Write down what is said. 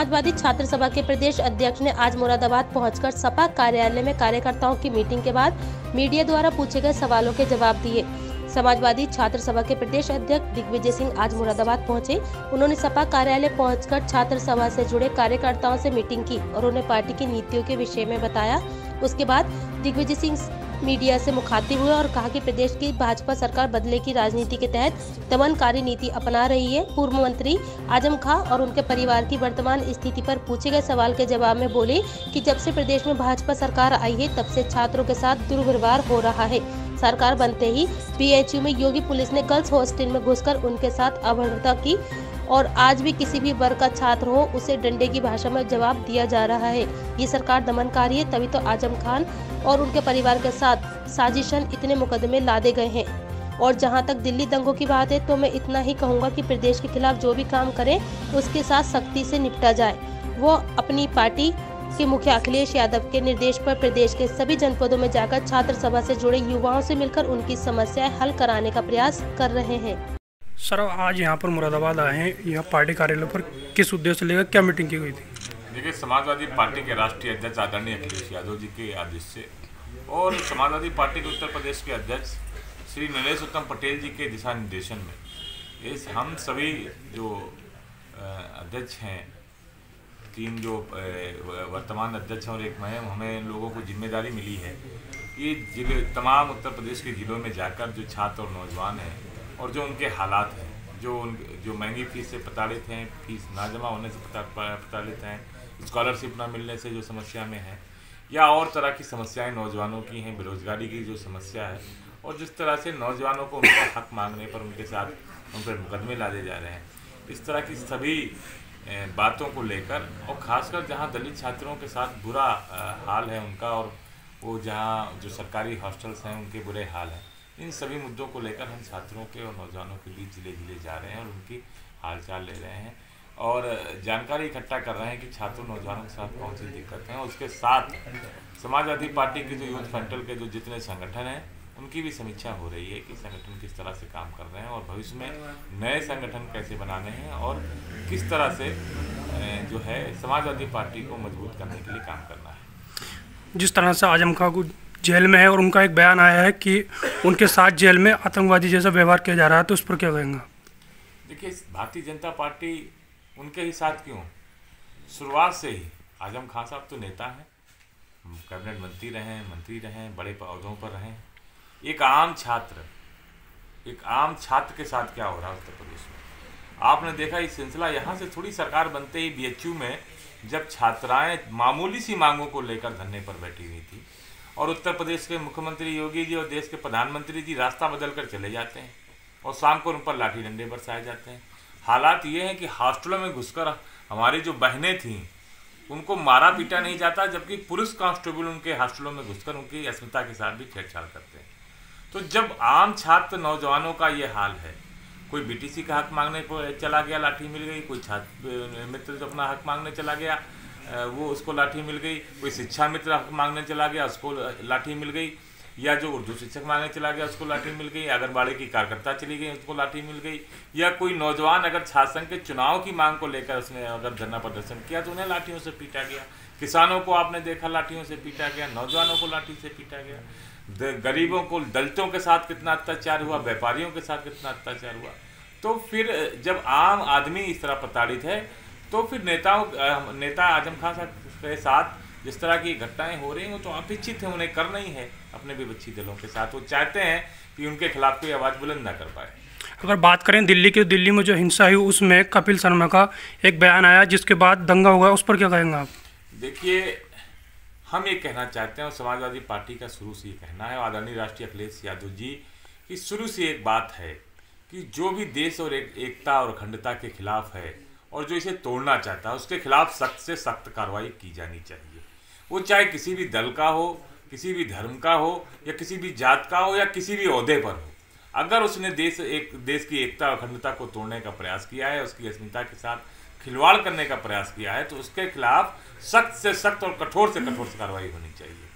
समाजवादी छात्र सभा के प्रदेश अध्यक्ष ने आज मुरादाबाद पहुंचकर सपा कार्यालय में कार्यकर्ताओं की मीटिंग के बाद मीडिया द्वारा पूछे गए सवालों के जवाब दिए। समाजवादी छात्र सभा के प्रदेश अध्यक्ष दिग्विजय सिंह आज मुरादाबाद पहुंचे। उन्होंने सपा कार्यालय पहुंचकर छात्र सभा से जुड़े कार्यकर्ताओं से मीटिंग की और उन्हें पार्टी की नीतियों के विषय में बताया। उसके बाद दिग्विजय सिंह मीडिया से मुखातिब हुए और कहा कि प्रदेश की भाजपा सरकार बदले की राजनीति के तहत दमनकारी नीति अपना रही है। पूर्व मंत्री आजम खां और उनके परिवार की वर्तमान स्थिति पर पूछे गए सवाल के जवाब में बोले कि जब से प्रदेश में भाजपा सरकार आई है तब से छात्रों के साथ दुर्व्यवहार हो रहा है। सरकार बनते ही बीएचयू में योगी पुलिस ने गर्ल्स हॉस्टल में घुसकर उनके साथ अभद्रता की और आज भी किसी भी वर्ग का छात्र हो उसे डंडे की भाषा में जवाब दिया जा रहा है। ये सरकार दमनकारी है, तभी तो आजम खान और उनके परिवार के साथ साजिशन इतने मुकदमे लादे गए हैं। और जहां तक दिल्ली दंगों की बात है तो मैं इतना ही कहूंगा कि प्रदेश के खिलाफ जो भी काम करें उसके साथ सख्ती से निपटा जाए। वो अपनी पार्टी के मुखिया अखिलेश यादव के निर्देश पर प्रदेश के सभी जनपदों में जाकर छात्र सभा से जुड़े युवाओं से मिलकर उनकी समस्याएं हल कराने का प्रयास कर रहे हैं। सर, आज यहाँ पर मुरादाबाद आए हैं, यहाँ पार्टी कार्यालय पर किस उद्देश्य से लेकर क्या मीटिंग की गई थी? देखिए, समाजवादी पार्टी के राष्ट्रीय अध्यक्ष आदरणीय अखिलेश यादव जी के आदेश से और समाजवादी पार्टी के उत्तर प्रदेश के अध्यक्ष श्री नरेश उत्तम पटेल जी के दिशा निर्देशन में इस हम सभी जो अध्यक्ष हैं, 3 जो वर्तमान अध्यक्ष हैं और एक मैं, हमें लोगों को जिम्मेदारी मिली है कि जिले तमाम उत्तर प्रदेश के ज़िलों में जाकर जो छात्र और नौजवान हैं और जो उनके हालात हैं, जो महंगी फीस से प्रताड़ित हैं, फीस ना जमा होने से प्रताड़ित हैं, स्कॉलरशिप ना मिलने से जो समस्या में है, या और तरह की समस्याएं नौजवानों की हैं, बेरोजगारी की जो समस्या है, और जिस तरह से नौजवानों को उनका हक मांगने पर उनके साथ उन पर मुकदमे लादे जा रहे हैं, इस तरह की सभी बातों को लेकर और ख़ासकर जहां दलित छात्रों के साथ बुरा हाल है उनका, और वो जहां जो सरकारी हॉस्टल्स हैं उनके बुरे हाल हैं, इन सभी मुद्दों को लेकर हम छात्रों के और नौजवानों के बीच जिले जिले जा रहे हैं और उनकी हालचाल ले रहे हैं और जानकारी इकट्ठा कर रहे हैं कि छात्रों नौजवानों के साथ कौन सी दिक्कतें हैं। उसके साथ समाजवादी पार्टी के जो यूथ फ्रंटल के जो जितने संगठन हैं उनकी भी समीक्षा हो रही है कि संगठन किस तरह से काम कर रहे हैं और भविष्य में नए संगठन कैसे बनाने हैं और किस तरह से जो है समाजवादी पार्टी को मजबूत करने के लिए काम करना है। जिस तरह से आजम खां को जेल में है और उनका एक बयान आया है कि उनके साथ जेल में आतंकवादी जैसा व्यवहार किया जा रहा है, तो उस पर क्या कहेंगे? देखिए, भारतीय जनता पार्टी उनके ही साथ क्यों? शुरुआत से ही आजम खान साहब तो नेता हैं, कैबिनेट मंत्री रहे, बड़े पदों पर रहे। एक आम छात्र के साथ क्या हो रहा है उत्तर प्रदेश में? आपने देखा ये सिलसिला यहाँ से थोड़ी सरकार बनते ही बीएचयू में जब छात्राएं मामूली सी मांगों को लेकर धरने पर बैठी हुई थी और उत्तर प्रदेश के मुख्यमंत्री योगी जी और देश के प्रधानमंत्री जी रास्ता बदल कर चले जाते हैं और शाम को उन पर लाठी डंडे बरसाए जाते हैं। हालात ये हैं कि हॉस्टलों में घुसकर हमारी जो बहनें थीं उनको मारा पीटा नहीं जाता, जबकि पुलिस कांस्टेबल उनके हॉस्टलों में घुसकर उनकी अस्मिता के साथ भी छेड़छाड़ करते हैं। तो जब आम छात्र नौजवानों का ये हाल है, कोई बीटीसी का हक मांगने को चला गया, लाठी मिल गई, कोई छात्र मित्र जो अपना हक मांगने चला गया वो उसको लाठी मिल गई, कोई शिक्षा मित्र हक मांगने चला गया उसको लाठी मिल गई, या जो उर्दू शिक्षक मांगने चला गया उसको लाठी मिल गई, आंगनबाड़ी की कार्यकर्ता चली गई उसको लाठी मिल गई, या कोई नौजवान अगर छात्र संघ के चुनाव की मांग को लेकर उसने अगर धरना प्रदर्शन किया तो उन्हें लाठियों से पीटा गया। किसानों को आपने देखा लाठियों से पीटा गया, नौजवानों को लाठी से पीटा गया, गरीबों को, दलितों के साथ कितना अत्याचार हुआ, व्यापारियों के साथ कितना अत्याचार हुआ। तो फिर जब आम आदमी इस तरह प्रताड़ित है तो फिर नेता आजम खान साहब के साथ जिस तरह की घटनाएं हो रही हैं वो तो अपेक्षित है, उन्हें करना ही है अपने विपक्षी दलों के साथ। वो चाहते हैं कि उनके खिलाफ कोई आवाज़ बुलंद ना कर पाए। अगर बात करें दिल्ली में जो हिंसा हुई उसमें कपिल शर्मा का एक बयान आया जिसके बाद दंगा हुआ, उस पर क्या कहेंगे आप? देखिए, हम ये कहना चाहते हैं और समाजवादी पार्टी का शुरू से ये कहना है, आदरणीय राष्ट्रीय अखिलेश यादव जी की शुरू से एक बात है कि जो भी देश और एकता और अखंडता के खिलाफ है और जो इसे तोड़ना चाहता है उसके खिलाफ सख्त से सख्त कार्रवाई की जानी चाहिए। वो चाहे किसी भी दल का हो, किसी भी धर्म का हो, या किसी भी जात का हो, या किसी भी ओहदे पर हो। अगर उसने देश की एकता और अखंडता को तोड़ने का प्रयास किया है, उसकी अस्मिता के साथ खिलवाड़ करने का प्रयास किया है, तो उसके खिलाफ सख्त से सख्त और कठोर से कठोर कार्रवाई होनी चाहिए।